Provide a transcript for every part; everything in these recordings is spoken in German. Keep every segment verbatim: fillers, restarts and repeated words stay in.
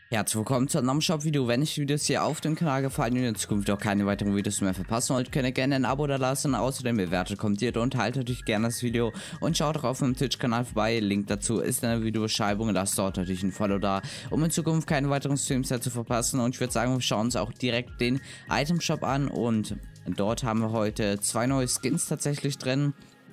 Herzlich willkommen zu einem neuen Shop-Video. Wenn euch die Videos hier auf dem Kanal gefallen und in Zukunft auch keine weiteren Videos mehr verpassen wollt, könnt ihr gerne ein Abo da lassen. Außerdem bewertet, kommentiert und teilt natürlich gerne das Video und schaut auch auf meinem Twitch-Kanal vorbei. Link dazu ist in der Videobeschreibung. Lasst dort natürlich ein Follow da, um in Zukunft keine weiteren Streams mehr zu verpassen. Und ich würde sagen, wir schauen uns auch direkt den Item-Shop an und dort haben wir heute zwei neue Skins tatsächlich drin.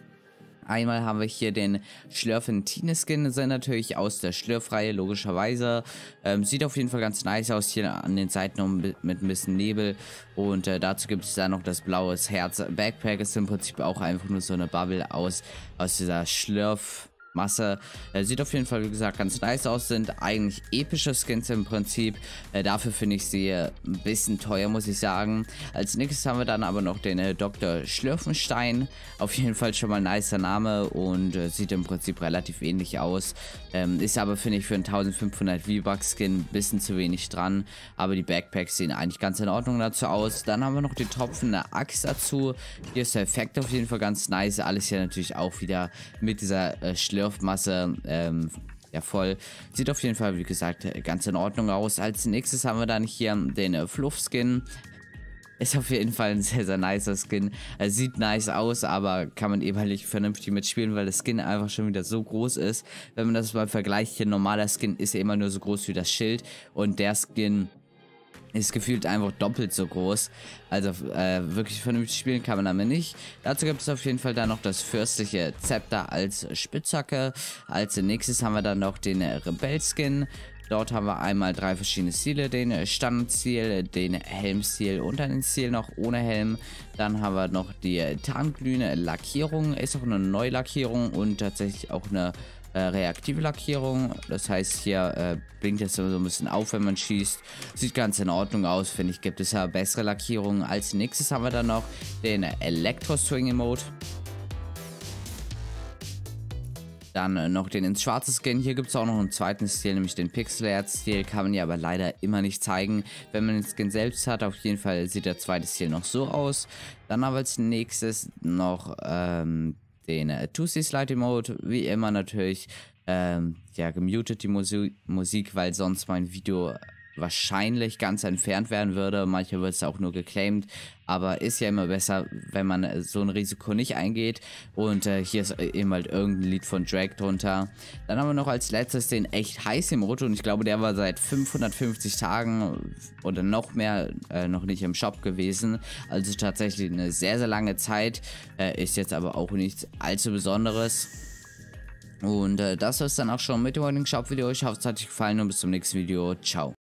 Einmal haben wir hier den Schlürfentine-Skin, sind natürlich aus der Schlürfreihe, logischerweise. Ähm, sieht auf jeden Fall ganz nice aus, hier an den Seiten um, mit ein bisschen Nebel. Und äh, dazu gibt es dann noch das blaue Herz. Backpack ist im Prinzip auch einfach nur so eine Bubble aus, aus dieser Schlürf... Masse. Äh, sieht auf jeden Fall, wie gesagt, ganz nice aus. Sind eigentlich epische Skins im Prinzip. Äh, dafür finde ich sie ein bisschen teuer, muss ich sagen. Als nächstes haben wir dann aber noch den äh, Doktor Schlürfenstein. Auf jeden Fall schon mal ein nicer Name und äh, sieht im Prinzip relativ ähnlich aus. Ähm, ist aber, finde ich, für einen eintausendfünfhundert V-Bucks Skin ein bisschen zu wenig dran. Aber die Backpacks sehen eigentlich ganz in Ordnung dazu aus. Dann haben wir noch die tropfende Axt dazu. Hier ist der Effekt auf jeden Fall ganz nice. Alles hier natürlich auch wieder mit dieser äh, Schlürfenstein Masse ähm, ja voll. Sieht auf jeden Fall, wie gesagt, ganz in Ordnung aus. Als nächstes haben wir dann hier den äh, Fluff-Skin. Ist auf jeden Fall ein sehr, sehr nicer Skin. Er sieht nice aus, aber kann man eben halt nicht vernünftig mitspielen, weil der Skin einfach schon wieder so groß ist. Wenn man das mal vergleicht, hier normaler Skin ist ja immer nur so groß wie das Schild und der Skin ist gefühlt einfach doppelt so groß. Also äh, wirklich vernünftig spielen kann man damit nicht. Dazu gibt es auf jeden Fall dann noch das fürstliche Zepter als Spitzhacke. Als nächstes haben wir dann noch den Rebell-Skin. Dort haben wir einmal drei verschiedene Stile, den Standardstil, den Helmstil und dann den Stil noch ohne Helm. Dann haben wir noch die tarnglühende Lackierung, ist auch eine Neulackierung und tatsächlich auch eine äh, reaktive Lackierung. Das heißt, hier äh, blinkt es so ein bisschen auf, wenn man schießt. Sieht ganz in Ordnung aus, finde ich, gibt es ja bessere Lackierungen. Als nächstes haben wir dann noch den Elektro-Swing-Mode. Dann noch den ins schwarze Skin. Hier gibt es auch noch einen zweiten Stil, nämlich den Pixel-Art-Stil. Kann man ja aber leider immer nicht zeigen, wenn man den Skin selbst hat. Auf jeden Fall sieht der zweite Stil noch so aus. Dann haben wir als nächstes noch ähm, den äh, zwei C Slidey Mode. Wie immer natürlich ähm, ja, gemutet die Musi Musik, weil sonst mein Video wahrscheinlich ganz entfernt werden würde. Manchmal wird es auch nur geclaimed, aber ist ja immer besser, wenn man so ein Risiko nicht eingeht. Und äh, hier ist eben halt irgendein Lied von Drake drunter. Dann haben wir noch als letztes den echt heißen Mode und ich glaube, der war seit fünfhundertfünfzig Tagen oder noch mehr äh, noch nicht im Shop gewesen. Also tatsächlich eine sehr, sehr lange Zeit. Äh, ist jetzt aber auch nichts allzu Besonderes. Und äh, das war es dann auch schon mit dem heutigen Shop-Video. Ich hoffe, es hat euch gefallen und bis zum nächsten Video. Ciao.